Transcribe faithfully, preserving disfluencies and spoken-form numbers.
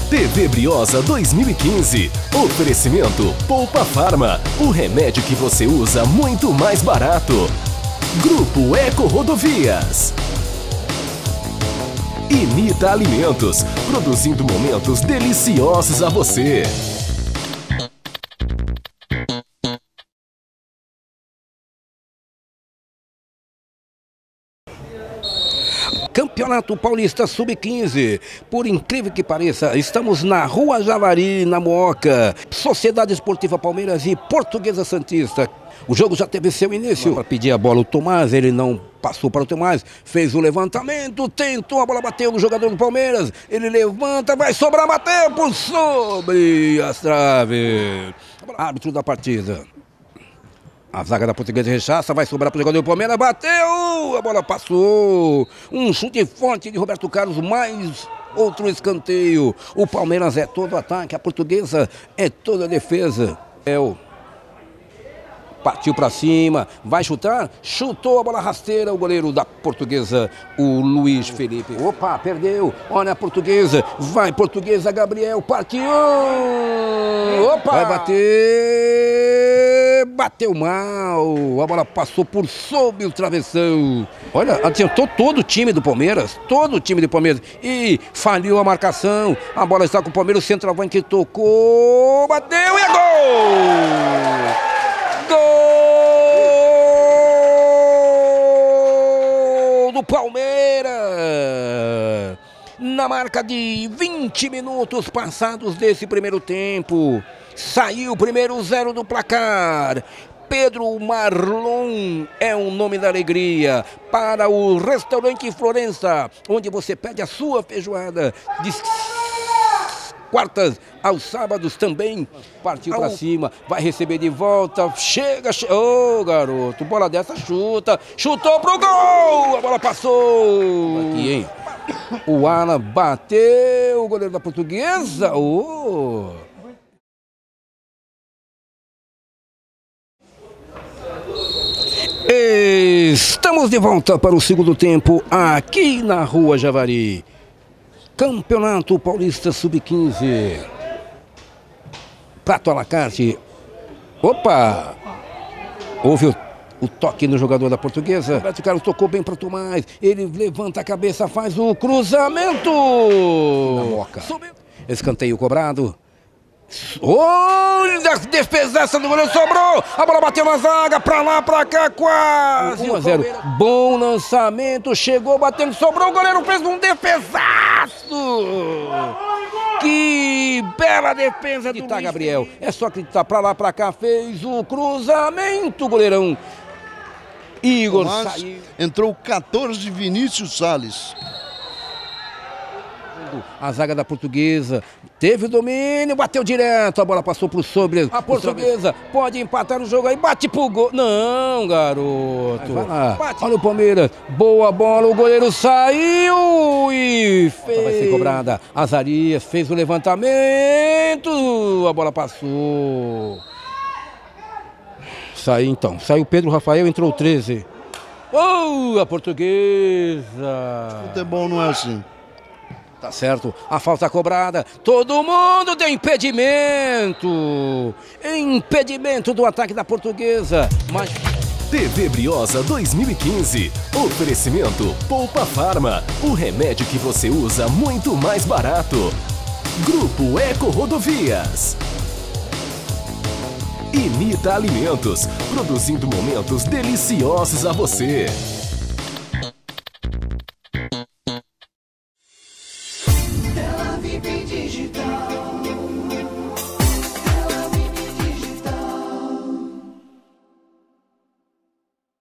T V Briosa dois mil e quinze. Oferecimento Poupa Farma, o remédio que você usa muito mais barato. Grupo Eco Rodovias. Imita Alimentos, produzindo momentos deliciosos a você. Campeonato Paulista sub quinze. Por incrível que pareça, estamos na Rua Javari, na Mooca. Sociedade Esportiva Palmeiras e Portuguesa Santista. O jogo já teve seu início. Para pedir a bola o Tomás, ele não passou para o Tomás, fez o levantamento, tentou, a bola bateu no jogador do Palmeiras, ele levanta, vai sobrar, bateu por sobre as traves. Árbitro da partida. A zaga da Portuguesa rechaça, vai sobrar para o jogador do Palmeiras, bateu, a bola passou. Um chute forte de Roberto Carlos, mais outro escanteio. O Palmeiras é todo ataque, a Portuguesa é toda defesa. É o... Partiu para cima, vai chutar, chutou a bola rasteira, o goleiro da Portuguesa, o Luiz Felipe. Opa, perdeu, olha a Portuguesa, vai Portuguesa, Gabriel, partiu, opa, vai bater, bateu mal, a bola passou por sob o travessão. Olha, adiantou todo o time do Palmeiras, todo o time do Palmeiras, e falhou a marcação, a bola está com o Palmeiras, o centroavante tocou, bateu e é gol! Gol do Palmeiras! Na marca de vinte minutos passados desse primeiro tempo, saiu o primeiro zero do placar. Pedro Marlon é o nome da alegria para o Restaurante Florença, onde você pede a sua feijoada de quartas aos sábados também. Partiu para cima, vai receber de volta, chega, chega, ô oh, garoto, bola dessa chuta, chutou pro gol, a bola passou. Aqui, hein? O Alan bateu, o goleiro da Portuguesa, oh. Estamos de volta para o segundo tempo aqui na Rua Javari. Campeonato Paulista sub quinze. Prato à la carte. Opa! Houve o, o toque no jogador da Portuguesa. Roberto Carlos tocou bem para o Tomás. Ele levanta a cabeça, faz o cruzamento. Na Mooca. Escanteio cobrado. Olha a despesaça do goleiro, sobrou, a bola bateu na zaga, pra lá, pra cá, quase um a zero, bom lançamento, chegou, batendo, sobrou, o goleiro fez um defesaço, que bela defesa do tá, Gabriel, é só acreditar, pra lá, pra cá, fez o cruzamento, goleirão, Igor saiu. Entrou quatorze de Vinícius Salles. A zaga da Portuguesa teve o domínio, bateu direto, a bola passou pro sobre. A Portuguesa pode empatar o jogo aí, bate pro gol. Não, garoto. Vai lá. Bate. Olha o Palmeiras, boa bola, o goleiro saiu e fez. Vai ser cobrada. Azarias fez o levantamento, a bola passou. Saiu então, saiu Pedro Rafael, entrou o treze. Oh, a Portuguesa. Futebol não é assim. Tá certo, a falta cobrada, todo mundo tem impedimento, impedimento do ataque da Portuguesa, mas... T V Briosa dois mil e quinze, oferecimento Poupa Farma, o remédio que você usa muito mais barato. Grupo Eco Rodovias. Imita Alimentos, produzindo momentos deliciosos a você.